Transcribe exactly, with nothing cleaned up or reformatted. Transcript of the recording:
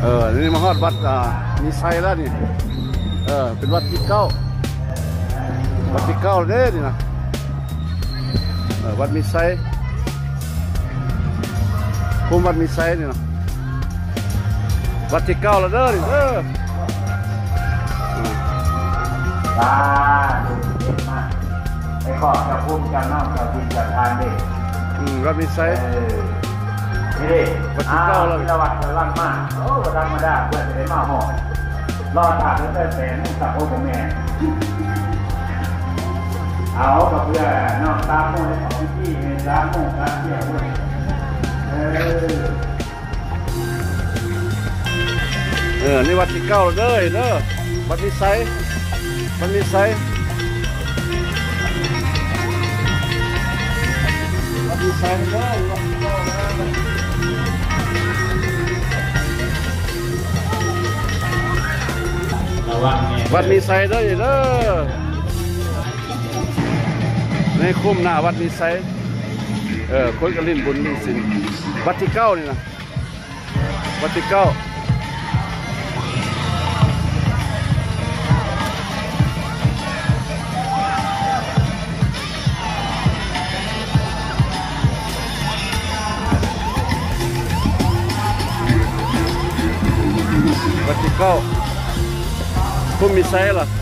เออนี่มาฮอดวัดอ่ามีไซแล้วนี่เออเป็นวัดที่เก้าวัดที่เก้าเด้นี่นะเออวัดมีไซคุมวัดมีไซนี่นะวัดที่เก้าแล้วเด้อนี่เด้อตาดูเก่งมากไอ้ข้อจะพุ่มจะน้องจะดินจะทานดิอืมวัดมีไซนี่ดิวัดที่เก้าแล้วที่ละวัดจะลั่นมากโอ้ธรรมดาเพื่อนจะได้มาหม้อรอถาดแล้วแต่แสนสับโอ้ผมแม่เอากับเพื่อนน้องตามโม่ในของพี่ตามโม่ตามเที่ยวด้วยเออเออนี่วัดที่เก้าแล้วเด้อเด้อวัดมีไซวัดมีไซวัดมีไซเด้อวัดที่เก้าวัดมีไซเด้อเด้อในคุ้มหน้าวัดมีไซเออคนกระลิ่นบุญนี่สิวัดที่เก้านี่นะวัดที่เก้าวัดที่เก้าคุ้มมีไซล่ะ